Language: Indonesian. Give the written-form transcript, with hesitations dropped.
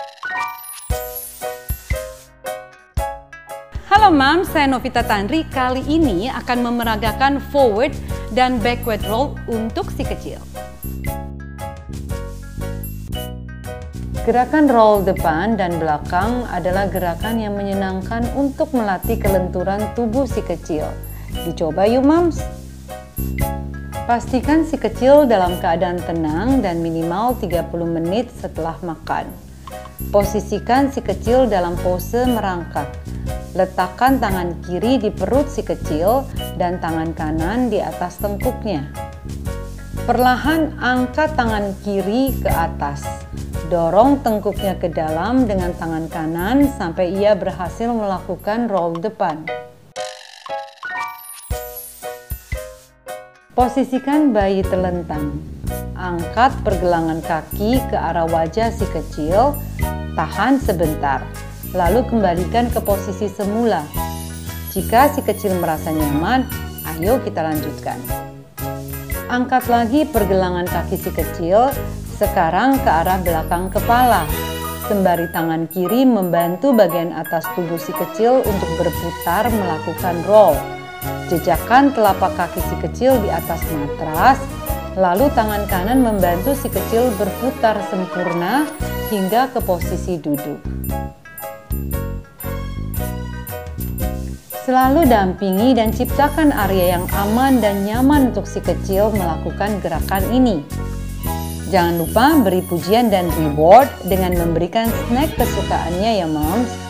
Halo Mom, saya Novita Tandri. Kali ini akan memeragakan forward dan backward roll untuk si kecil. Gerakan roll depan dan belakang adalah gerakan yang menyenangkan untuk melatih kelenturan tubuh si kecil. Dicoba yuk Moms! Pastikan si kecil dalam keadaan tenang dan minimal 30 menit setelah makan. Posisikan si kecil dalam pose merangkak. Letakkan tangan kiri di perut si kecil dan tangan kanan di atas tengkuknya. Perlahan angkat tangan kiri ke atas. Dorong tengkuknya ke dalam dengan tangan kanan sampai ia berhasil melakukan roll depan. Posisikan bayi telentang. Angkat pergelangan kaki ke arah wajah si kecil. Tahan sebentar. Lalu kembalikan ke posisi semula. Jika si kecil merasa nyaman, ayo kita lanjutkan. Angkat lagi pergelangan kaki si kecil, sekarang ke arah belakang kepala. Sembari tangan kiri membantu bagian atas tubuh si kecil untuk berputar melakukan roll. Jejakkan telapak kaki si kecil di atas matras, lalu tangan kanan membantu si kecil berputar sempurna hingga ke posisi duduk. Selalu dampingi dan ciptakan area yang aman dan nyaman untuk si kecil melakukan gerakan ini. Jangan lupa beri pujian dan reward dengan memberikan snack kesukaannya ya Moms.